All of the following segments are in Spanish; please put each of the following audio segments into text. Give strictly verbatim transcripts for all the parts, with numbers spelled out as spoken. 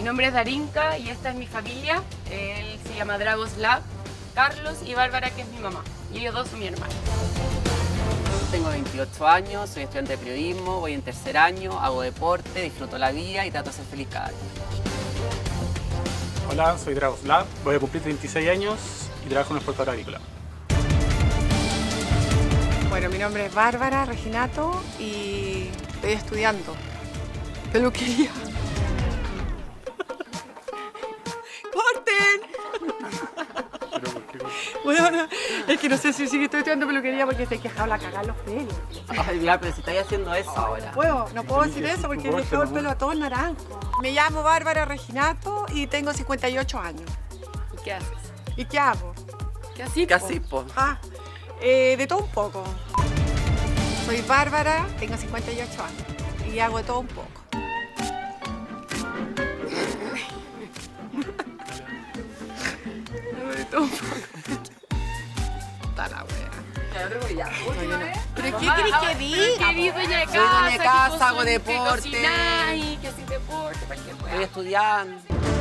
Mi nombre es Darinka y esta es mi familia. Él se llama Dragoslav, Carlos y Bárbara, que es mi mamá. Y ellos dos son mi hermano. Tengo veintiocho años, soy estudiante de periodismo, voy en tercer año, hago deporte, disfruto la vida y trato de ser feliz cada día. Hola, soy Dragoslav, voy a cumplir treinta y seis años y trabajo en una exportadora agrícola. Bueno, mi nombre es Bárbara Reginato y estoy estudiando peluquería. ¡Corten! Bueno, es que no sé si sigue estoy estudiando peluquería porque se he quejado la cagada los pelos. Ay, ya, pero si estáis haciendo eso ahora. ¿Puedo? No puedo decir eso porque he dejado el pelo a todo naranjo. Me llamo Bárbara Reginato y tengo cincuenta y ocho años. ¿Y qué haces? ¿Y qué hago? ¿Qué así? Casi, po. Ah, eh, de todo un poco. Soy Bárbara, tengo cincuenta y ocho años y hago de todo un poco. Hago de todo un poco. Está la wea. ¿Pero qué querés que diga? Que vivo dueña de Soy dueña de casa, que hago cocin- deporte. Que cocináis, que haces deporte, cualquier Estoy wea. estudiando.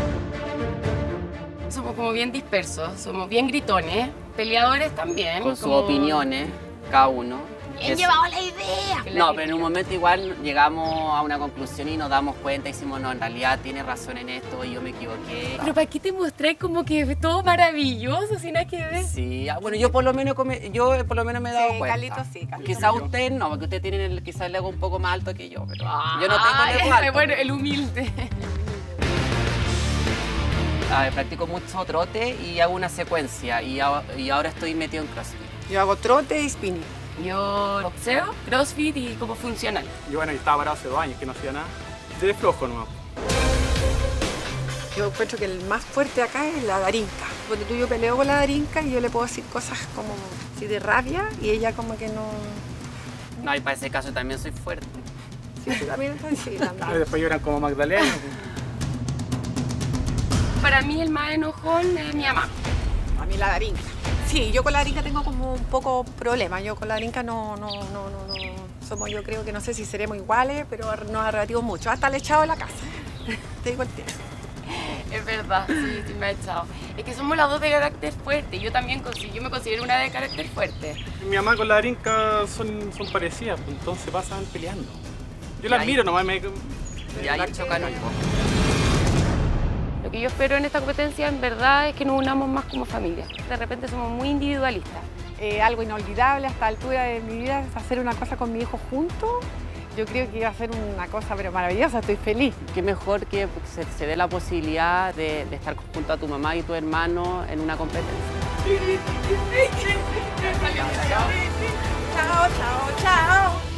Somos como bien dispersos, somos bien gritones, peleadores también. Con sus como- opiniones, cada uno. Bien Es- llevado la idea. No, pero en un momento igual llegamos a una conclusión y nos damos cuenta y decimos, no, en realidad tiene razón en esto y yo me equivoqué. Pero ¿para qué te mostré como que es todo maravilloso, sin nada que ver? Sí, ah, bueno, yo por lo menos come- yo por lo menos me he dado Sí, cuenta. Carlitos sí, Carlitos Quizás sí. usted no, porque usted tiene el, quizás el ego un poco más alto que yo, pero Ah, yo no tengo el ego alto. bueno, el humilde. A ver, practico mucho trote y hago una secuencia y, a- y ahora estoy metido en CrossFit. Yo hago trote y spinning. Yo boxeo, crossfit y como funcional. Y bueno, yo estaba parado hace dos años que no hacía nada. Estoy flojo nomás. Yo encuentro que el más fuerte acá es la Darinka. Porque tú yo peleo con la Darinka y yo le puedo decir cosas como así de rabia y ella como que no... No, y para ese caso también soy fuerte. Sí, tú también estás así, la Y andaba. después lloran como Magdalena. Para mí el más enojón es mi mamá. A mí la Darinka. Sí, yo con la Darinka tengo como un poco problema. Yo con la Darinka no, no, no, no, no. Somos, yo creo que no sé si seremos iguales, pero nos arrebatimos mucho. Hasta le he echado de la casa. Te digo el tiro. Es verdad, sí, sí me ha echado. Es que somos las dos de carácter fuerte. Yo también consi- yo me considero una de carácter fuerte. Mi mamá con la Darinka son, son parecidas, pues, entonces pasan peleando. Yo la Y ahí- admiro nomás, me... Y ahí chocan un poco. Lo que yo espero en esta competencia en verdad es que nos unamos más como familia. De repente somos muy individualistas. Eh, algo inolvidable a esta altura de mi vida es hacer una cosa con mi hijo juntos. Yo creo que iba a ser una cosa pero maravillosa, estoy feliz. Qué mejor que se, se dé la posibilidad de, de estar junto a tu mamá y tu hermano en una competencia. Chao, chao, chao.